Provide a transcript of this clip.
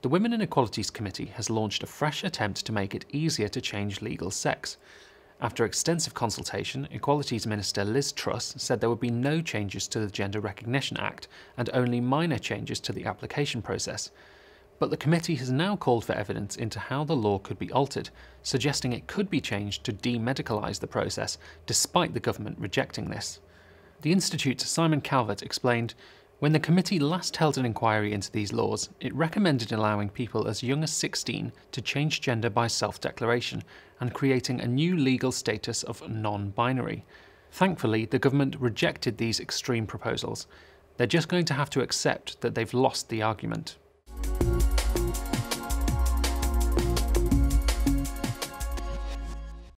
The Women and Equalities Committee has launched a fresh attempt to make it easier to change legal sex. After extensive consultation, Equalities Minister Liz Truss said there would be no changes to the Gender Recognition Act and only minor changes to the application process. But the committee has now called for evidence into how the law could be altered, suggesting it could be changed to demedicalise the process, despite the government rejecting this. The Institute's Simon Calvert explained, "When the committee last held an inquiry into these laws, it recommended allowing people as young as 16 to change gender by self-declaration and creating a new legal status of non-binary. Thankfully, the government rejected these extreme proposals. They're just going to have to accept that they've lost the argument."